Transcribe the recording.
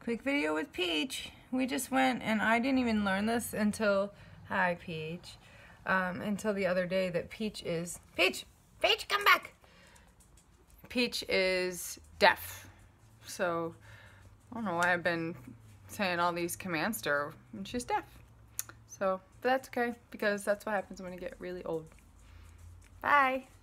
quick video with Peach. We just went, and I didn't even learn this until, hi Peach, until the other day that Peach, come back! Peach is deaf. So, I don't know why I've been saying all these commands to her, and she's deaf. So, but that's okay, because that's what happens when you get really old. Bye!